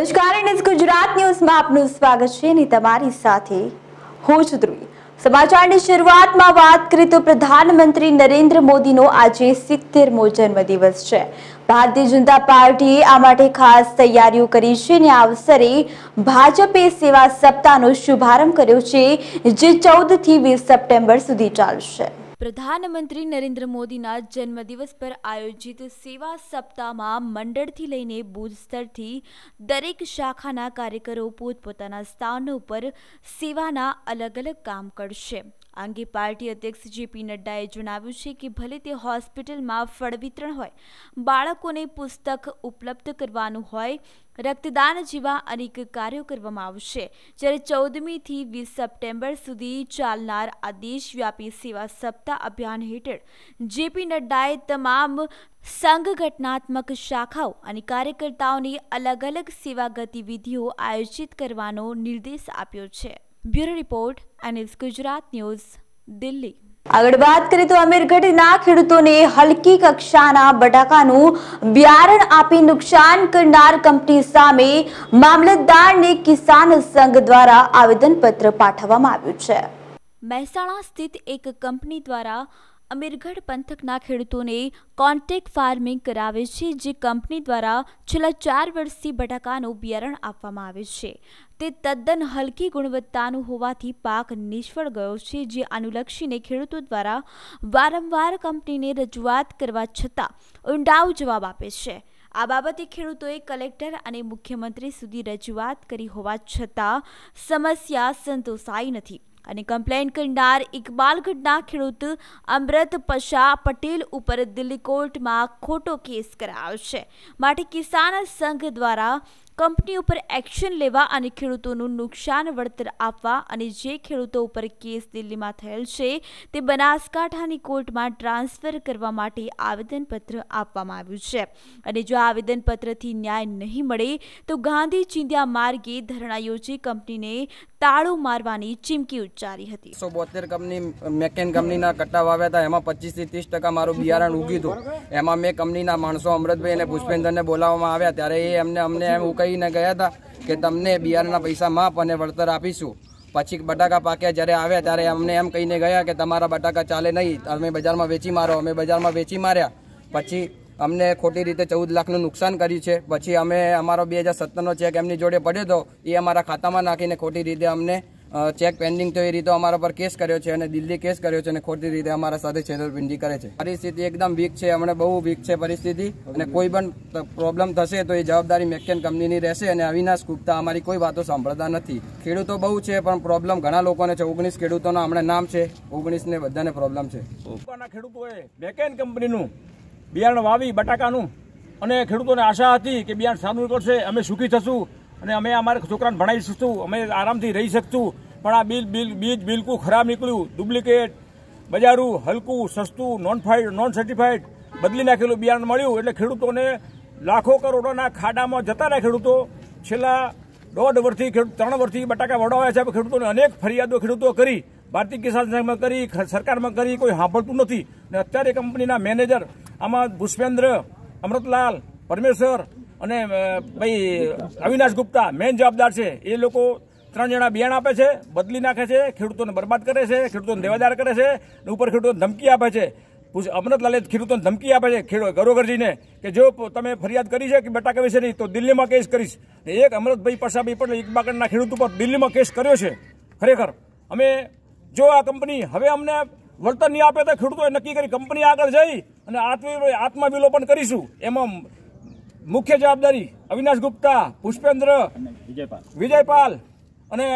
નમસ્કાર, ગુજરાત ન્યૂઝમાં આપનું સ્વાગત છે અને તમારી સાથે હું છું ધ્રુવી। સમાચારની શરૂઆતમાં વાત કરીએ તો પ્રધાનમંત્રી નરેન્દ્ર મોદીનો આજે 70મો જન્મદિવસ છે। ભારતીય જનતા પાર્ટીએ આ માટે ખાસ તૈયારીઓ કરી છે અને આ અવસરે ભાજપે સેવા સપ્તાહનો શુભારંભ કર્યો છે, જે 14 થી 20 સપ્ટેમ્બર સુધી ચાલશે। પ્રધાનમંત્રી નરેન્દ્ર મોદીના જન્મદિવસ પર આયોજિત સેવા સપ્તાહમાં મંડળથી લઈને બૂથ સ્તરથી દરેક શાખાના કાર્યકરો પોતપોતાના સ્થાનો પર સેવાના અલગ અલગ કામ કરશે। આ અંગે પાર્ટી અધ્યક્ષ જેપી નડ્ડાએ જણાવ્યું છે કે ભલે તે હોસ્પિટલમાં ફળ વિતરણ હોય, બાળકોને પુસ્તક ઉપલબ્ધ કરવાનું હોય, રક્તદાન જેવા અનેક કાર્યો કરવામાં આવશે। જ્યારે 14મી થી 20 સપ્ટેમ્બર સુધી ચાલનાર આ દેશવ્યાપી સેવા સપ્તાહ અભિયાન હેઠળ જેપી નડ્ડાએ તમામ સંગઠનાત્મક શાખાઓ અને કાર્યકર્તાઓને અલગ અલગ સેવા ગતિવિધિઓ આયોજિત કરવાનો નિર્દેશ આપ્યો છે। Bureau report NS Gujarat news, Delhi. આગળ વાત કરીએ તો અમીરગઢના ખેડૂતોને હલકી કક્ષાના બટાકાનું બિયારણ આપી નુકસાન કરનાર કંપની સામે મામલતદારને કિસાન સંઘ દ્વારા આવેદનપત્ર પાઠવવામાં આવ્યું છે। મહેસાણા સ્થિત એક કંપની દ્વારા અમીરગઢ પંથકના ખેડૂતોને કોન્ટ્રાક્ટ ફાર્મિંગ કરાવે છે, જે કંપની દ્વારા છેલ્લા 4 વર્ષથી બટાકાનું બિયારણ આપવામાં આવે છે। તે તદ્દન હલકી ગુણવત્તાનું હોવાથી પાક નિષ્ફળ ગયો છે, જે અનુલક્ષીને ખેડૂતો દ્વારા વારંવાર કંપનીને રજૂઆત કરવા છતાં ઊંડાઉ જવાબ આપે છે। આ બાબતે ખેડૂતોએ કલેક્ટર અને મુખ્યમંત્રી સુધી રજૂઆત કરી હોવા છતાં સમસ્યા સંતોષાઈ નથી અને કમ્પ્લેન કરનાર ઇકબાલગઢના ખેડૂત અમૃત પશા પટેલ ઉપર દિલ્હી કોર્ટમાં ખોટો કેસ કરાયો છે। માટે કિસાન સંઘ દ્વારા કંપની ઉપર એક્શન લેવા અને ખેડૂતોનું નુકસાન વળતર આપવા અને જે ખેડૂતો ઉપર કેસ દિલ્હીમાં થયેલ છે તે બનાસકાંઠાની કોર્ટમાં ટ્રાન્સફર કરવા માટે આવેદનપત્ર આપવામાં આવ્યું છે અને જો આવેદનપત્રથી ન્યાય નહીં મળે તો ગાંધી ચિંધ્યા માર્ગે ધરણા યોજી કંપનીને તાળું મારવાની ચીમકી ઉચ્ચારી હતી। 172 કંપની મેકેન કંપનીના કટ્ટા વાવ્યા હતા, એમાં 25 થી 30% મારું બિયારણ ઉગ્યું હતું। એમાં મેં કંપનીના માણસો અમૃતભાઈ અને પુષ્પેન્દ્રને બોલાવવામાં આવ્યા, ત્યારે એ અમને એમ કહીને ગયા હતા કે તમને બિયારણના પૈસા માફ અને વળતર આપીશું। પછી બટાકા પાક્યા જ્યારે આવ્યા ત્યારે અમને એમ કહીને ગયા કે તમારા બટાકા ચાલે નહીં, તમે બજારમાં વેચી મારો। અમે બજારમાં વેચી માર્યા, પછી અમને ખોટી રીતે 14 લાખનું નુકસાન કર્યું છે। પછી અમે અમારો 2017નો ચેક એમની જોડે પડ્યો હતો, એ અમારા ખાતામાં નાખીને ખોટી રીતે અમને ચેક પેન્ડિંગ તો એ રીતે અમારા પર કેસ કર્યો છે અને દિલ્હી કેસ કર્યો છે અને ખોટી રીતે અમારા સાથે છેતરપિંડી કરે છે। પરિસ્થિતિ એકદમ વીક છે, હમણાં બહુ વીક છે પરિસ્થિતિ, અને કોઈ પણ પ્રોબ્લેમ થશે તો એ જવાબદારી મેકેન કંપનીની રહેશે અને અવિનાશ ગુપ્તા અમારી કોઈ વાતો સાંભળતા નથી। ખેડૂતો બહુ છે પણ પ્રોબ્લેમ ઘણા લોકોને છે। 19 ખેડૂતોના હમણાં નામ છે, 19 ને બધાને પ્રોબ્લેમ છે। ખેડૂતોએ મેકેન કંપનીનું બિયારણ વાવી બટાકાનું, અને ખેડૂતોને આશા હતી કે બિયારણ સારું નીકળશે, અમે સુખી થશું અને અમે અમારા છોકરાને ભણાવી શકશું, અમે આરામથી રહી શકશું। પણ આ બીજ બિલકુલ ખરાબ નીકળ્યું, ડુપ્લિકેટ, બજારું, હલકું, સસ્તું, નોન સર્ટિફાઈડ બદલી નાખેલું બિયારણ મળ્યું, એટલે ખેડૂતોને લાખો કરોડોના ખાડામાં જતા રહ્યા। ખેડૂતો છેલ્લા 1.5 વર્ષથી 3 વર્ષથી બટાકા વડાવ્યા છે। ખેડૂતોને અનેક ફરિયાદો ખેડૂતો કરી, ભારતીય કિસાન સંઘમાં કરી, સરકારમાં કરી, કોઈ સાંભળતું નથી। અને અત્યારે કંપનીના મેનેજર આમાં પુષ્પેન્દ્ર, અમૃતલાલ, પરમેશ્વર અને ભાઈ અવિનાશ ગુપ્તા મેઇન જવાબદાર છે। એ લોકો 3 જણા બિયારણ આપે છે, બદલી નાખે છે, ખેડૂતોને બરબાદ કરે છે, ખેડૂતોને દેવાદાર કરે છે, ઉપર ખેડૂતોને ધમકી આપે છે। અમૃતલાલે ખેડૂતોને ધમકી આપે છે ગરોગરજીને કે જો તમે ફરિયાદ કરી છે કે બટાકા વિશે નહીં તો દિલ્હીમાં કેસ કરીશ। એક અમૃતભાઈ પશાભાઈ પટેલ ઇકબાલગઢના ખેડૂત ઉપર દિલ્હીમાં કેસ કર્યો છે। ખરેખર અમે જો આ કંપની હવે અમને વળતર નહીં આપે તો ખેડૂતોએ નક્કી કરી કંપની આગળ જઈ અને આત્મવિલોપન કરીશું। એમાં મુખ્ય જવાબદારી અવિનાશ ગુપ્તા, પુષ્પેન્દ્ર, વિજયપાલ અને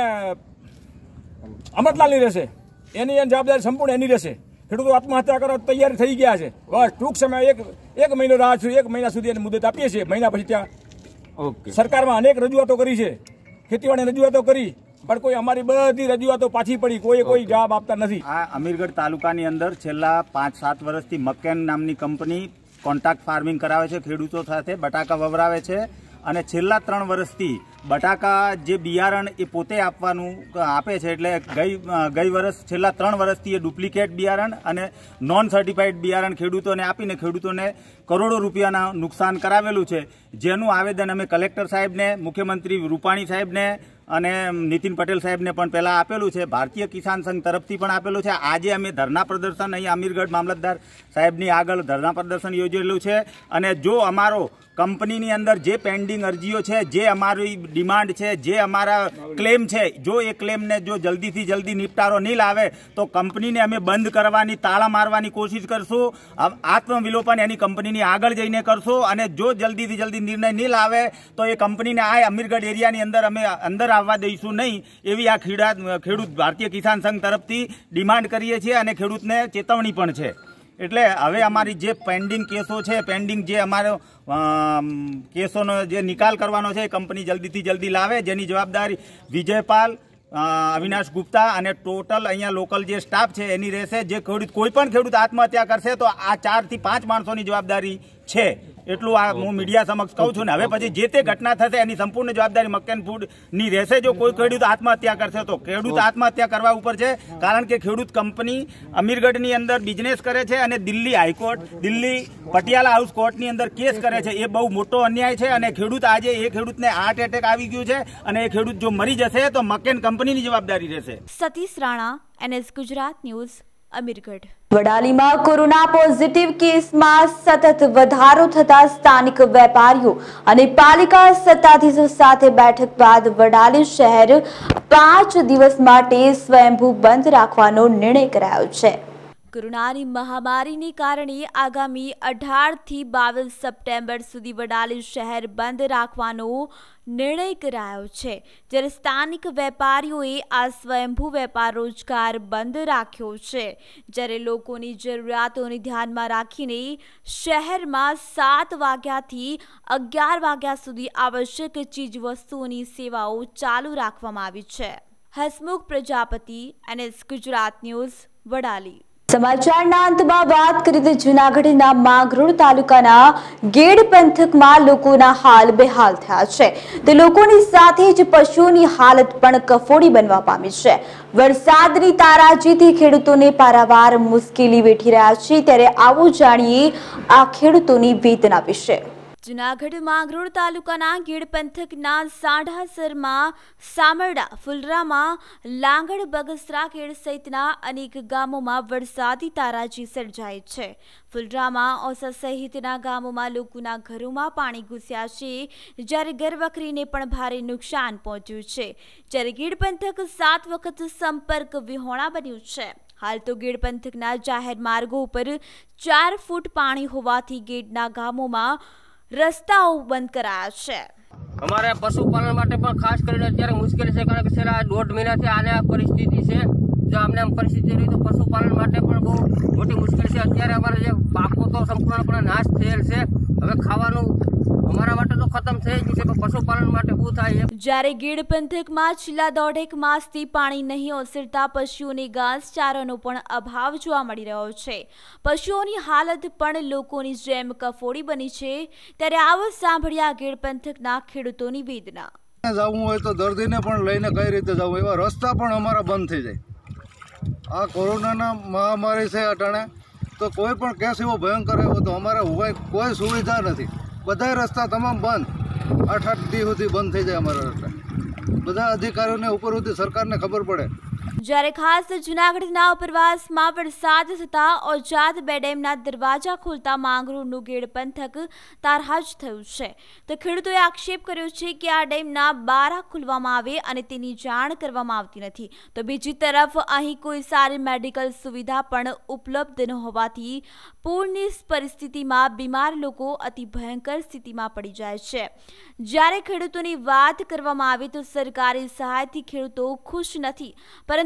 અમૃતલાલની રહેશે। એની જવાબદારી સંપૂર્ણ એની રહેશે। ખેડૂતો આત્મહત્યા કરવા તૈયાર થઈ ગયા છે। બસ ટૂંક સમય એક મહિનો રાહ છે, 1 મહિના સુધી એની મુદત આપીએ છીએ। મહિના પછી ત્યાં સરકારમાં અનેક રજૂઆતો કરી છે, ખેતીવાડીની રજૂઆતો કરી, પણ કોઈ અમારી બધી રજૂઆતો પાછી પડી, કોઈ જવાબ આપતા નથી। આ અમીરગઢ તાલુકાની અંદર છેલ્લા 5-7 વર્ષથી મકેન નામની કંપની કોન્ટ્રાક્ટ ફાર્મિંગ કરાવે છે, ખેડૂતો સાથે બટાકા વવરાવે છે અને છેલ્લા 3 વર્ષથી બટાકા જે બિયારણ એ પોતે આપે છે, એટલે ગઈ વર્ષ છેલ્લા 3 વર્ષથી એ ડુપ્લિકેટ બિયારણ અને નોન સર્ટિફાઈડ બિયારણ ખેડૂતોને આપીને ખેડૂતોને કરોડો રૂપિયાના નુકસાન કરાવેલું છે, જેનું આવેદન અમે કલેક્ટર સાહેબને, મુખ્યમંત્રી રૂપાણી સાહેબને અને નીતિન પટેલ સાહેબને પણ પહેલાં આપેલું છે, ભારતીય કિસાન સંઘ તરફથી પણ આપેલું છે. આજે અમે ધરના પ્રદર્શન અહીં અમીરગઢ મામલતદાર સાહેબની આગળ ધરના પ્રદર્શન યોજેલું છે. અને જો અમારો કંપનીની અંદર જે પેન્ડિંગ અરજીઓ છે, જે અમારી ડિમાન્ડ છે, જે અમારા ક્લેમ છે, જો એ ક્લેમને જો જલ્દીથી જલ્દી નિપટારો નહીં લાવે તો કંપનીને અમે બંધ કરવાની, તાળા મારવાની કોશિશ કરશું. આત્મવિલોપન એની કંપનીની આગળ જઈને કરશું. અને જો જલ્દીથી જલ્દી નિર્ણય નહીં લાવે તો એ કંપનીને આ અમીરગઢ એરિયાની અંદર આવવા દઈશું નહીં, એવી આ ખેડૂત ભારતીય કિસાન સંઘ તરફથી ડિમાન્ડ કરીએ છીએ અને ખેડૂતને ચેતવણી પણ છે. એટલે હવે અમારી જે પેન્ડિંગ કેસો છે, પેન્ડિંગ જે અમારો કેસોનો જે નિકાલ કરવાનો છે, એ કંપની જલ્દીથી જલ્દી લાવે, જેની જવાબદારી વિજયપાલ, અવિનાશ ગુપ્તા અને ટોટલ અહીંયા લોકલ જે સ્ટાફ છે એની રહેશે. જે કોઈ પણ ખેડૂત આત્મહત્યા કરશે તો આ 4 થી 5 માણસોની જવાબદારી છે. એટલું આ હું મીડિયા સમક્ષ કહું છું. ને હવે પછી જે તે ઘટના થશે એની સંપૂર્ણ જવાબદારી મક્કેન ફૂડની રહેશે. જો કોઈ ખેડૂત આત્મહત્યા કરશે તો ખેડૂત આત્મહત્યા કરવા ઉપર છે, કારણ કે ખેડૂત કંપની અમીરગઢની અંદર બિઝનેસ કરે છે અને દિલ્હી હાઈકોર્ટ, દિલ્હી પટિયાલા હાઉસ કોર્ટની અંદર કેસ કરે છે. એ બહુ મોટો અન્યાય છે અને ખેડૂત આજે એ ખેડૂતને હાર્ટ એટેક આવી ગયું છે અને એ ખેડૂત જો મરી જશે તો મક્કેન કંપનીની જવાબદારી રહેશે. Satish Rana, NS Gujarat news, Amirgadh. વડાલીમાં કોરોના પોઝિટિવ કેસમાં સતત વધારો થતા સ્થાનિક વેપારીઓ અને પાલિકા સત્તાધીશો સાથે બેઠક બાદ વડાલી શહેર 5 દિવસ માટે સ્વયંભૂ બંધ રાખવાનો નિર્ણય કરાયો છે. કોરોનાની મહામારીને કારણે આગામી 18 થી 22 સપ્ટેમ્બર સુધી વડાલી શહેર બંધ રાખવાનો નિર્ણય કરાયો છે, જ્યારે સ્થાનિક વેપારીઓએ આ સ્વયંભૂ વેપાર રોજગાર બંધ રાખ્યો છે. જ્યારે લોકોની જરૂરિયાતોને ધ્યાનમાં રાખીને શહેરમાં 7 વાગ્યાથી 11 વાગ્યા સુધી આવશ્યક ચીજ વસ્તુઓની સેવાઓ ચાલુ રાખવામાં આવી છે. Hasmukh Prajapati, NS Gujarat news, Vadali. સમાચારના અંતમાં વાત કરીએ તો જૂનાગઢના માંગરોળ તાલુકાના ગેડ પંથકમાં લોકોના હાલ બેહાલ થયા છે. તો લોકોની સાથે જ પશુઓની હાલત પણ કફોડી બનવા પામી છે. વરસાદની તારાજીથી ખેડૂતોને પારાવાર મુશ્કેલી વેઠી રહ્યા છે. ત્યારે આવો જાણીએ આ ખેડૂતોની વેદના વિશે. જૂનાગઢ માંગરોળ તાલુકાના ગેડ પંથકના સાંઢાસરમાં, સામરડા, ફુલરામાં, લાંગડ, બગસરા, ખેડ સહિતના અનેક ગામોમાં વરસાદી તારાજી સર્જાઈ છે. ફુલરામાં, ઓસા સહિતના ગામોમાં લોકોના ઘરોમાં પાણી ઘૂસ્યા છે, જ્યારે ઘરવખરીને પણ ભારે નુકસાન પહોંચ્યું છે. જ્યારે ગેડ પંથક 7 વખત સંપર્ક વિહોણા બન્યું છે. હાલ તો ગેડ પંથકના જાહેર માર્ગો ઉપર 4 ફૂટ પાણી હોવાથી ગેડના ગામોમાં રસ્તાઓ બંધ કરાયા છે. અમારે પશુપાલન માટે પણ ખાસ કરીને અત્યારે મુશ્કેલી છે, કારણ કે છેલ્લા 1.5 મહિનાથી આને આ પરિસ્થિતિ છે. જો અમને આમ પરિસ્થિતિ રહી તો પશુપાલન માટે પણ બહુ મોટી મુશ્કેલી છે. અત્યારે અમારે જે પાકો તો સંપૂર્ણપણે નાશ થયેલ છે, હવે ખાવાનું અમારા માટે તો ખતમ થઈ ગયું છે, પણ પશુપાલન માટે શું થાય? જ્યારે ગેડ પંથકમાં છેલ્લા 1.5 માસથી પાણી નહીં ઓસરતા પશુઓને ઘાસચારાનો પણ અભાવ જોવા મળી રહ્યો છે. પશુઓની હાલત પણ લોકોની જેમ કફોડી બની છે. ત્યારે આવો સાંભળ્યા ગેડ પંથકના ખેડૂતોની વેદના. જવું હોય તો દર્દીને પણ લઈને કઈ રીતે જવું, એવા રસ્તા પણ અમારા બંધ થઈ જાય. આ કોરોનાના મહામારી છે અટાણે, તો કોઈ પણ કેસ એવો ભયંકર આવ્યો તો અમારે કોઈ સુવિધા નથી. બધા રસ્તા તમામ બંધ, 8 દી સુધી બંધ થઈ જાય અમારા રસ્તા. બધા અધિકારીઓને ઉપર સુધી સરકારને ખબર પડે. જ્યારે ખાસ જૂનાગઢના ઉપરવાસમાં વરસાદ થતા ઓજાદ 2 ડેમના દરવાજા ખોલતા માંગરોળનું ગેડ પંથક તારહાજ થયું છે. તો ખેડૂતોએ આક્ષેપ કર્યો છે કે આ ડેમના બારા ખોલવામાં આવે અને તેની જાણ કરવામાં આવતી નથી. તો બીજી તરફ અહીં કોઈ સારી મેડિકલ સુવિધા પણ ઉપલબ્ધ ન હોવાથી પૂરની પરિસ્થિતિમાં બીમાર લોકો અતિ ભયંકર સ્થિતિમાં પડી જાય છે. જ્યારે ખેડૂતોની વાત કરવામાં આવે તો સરકારી સહાયથી ખેડૂતો ખુશ નથી, પરંતુ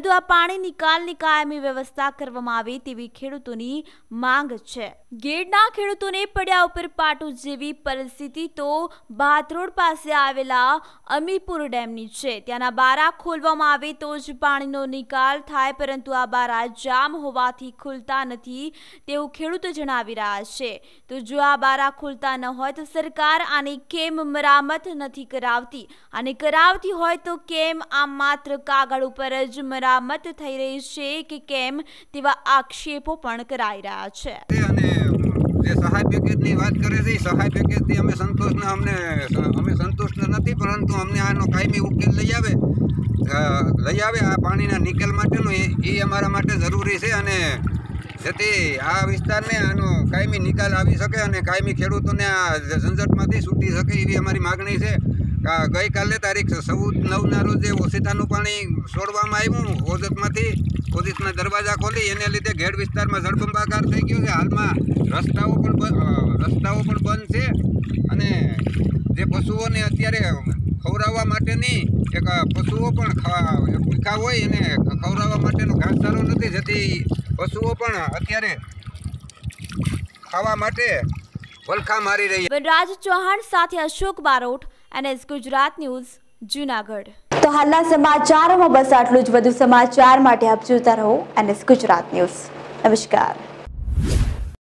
પરંતુ આ પાણી નિકાલની કાયમી વ્યવસ્થા કરવામાં આવે તેવી ખેડૂતોની માંગ છે। ગેડના ખેડૂતોને પડ્યા ઉપર પાટું જેવી પરિસ્થિતિ તો ભાતરોડ પાસે આવેલા અમીપુર ડેમની છે। ત્યાંના બારા ખોલવામાં આવે તો જ પાણીનો નિકાલ થાય, પરંતુ આ બારા જામ હોવાથી ખુલતા નથી તેવું ખેડૂતો જણાવી રહ્યા છે। તો જો આ બારા ખુલતા ન હોય તો સરકાર આની કેમ મરામત નથી કરાવતી, અને કરાવતી હોય તો કેમ આ માત્ર કાગળ ઉપર જ મરામત થઈ રહી છે કે કેમ તેવા આક્ષેપો પણ કરાઈ રહ્યા છે। જે સહાય પેકેજની વાત કરે છે, સહાય પેકેજથી અમે સંતુષ્ટ નથી, પરંતુ અમને આનો કાયમી ઉકેલ લઈ આવે આ પાણીના નિકાલ માટેનો એ અમારા માટે જરૂરી છે, અને જેથી આ વિસ્તારને આનો કાયમી નિકાલ આવી શકે અને કાયમી ખેડૂતોને આ ઝંઝટમાંથી છૂટી શકે એવી અમારી માગણી છે। ગઈકાલે તારીખ 14/9ના રોજે ઓશિતાનું પાણી છોડવામાં આવ્યું ઓજતના દરવાજા ખોલી, એને લીધે ઘેડ વિસ્તારમાં જળબંબાકાર થઈ ગયો છે। હાલમાં રસ્તાઓ પણ બંધ છે, અને જે પશુઓને અત્યારે ખવડાવવા માટેની એક પશુઓ પણ ભૂખ્યા હોય એને ખવડાવવા માટેનો ઘાસચારો નથી, જેથી પશુઓ પણ અત્યારે ખાવા માટે વલખા મારી રહી છે। વનરાજ ચૌહાણ સાથે અશોક બારોટ, NS ગુજરાત ન્યૂઝ, જૂનાગઢ। તો હાલના સમાચારોમાં બસ આટલું જ। વધુ સમાચાર માટે આપ જોતા રહો NS ગુજરાત ન્યૂઝ। નમસ્કાર।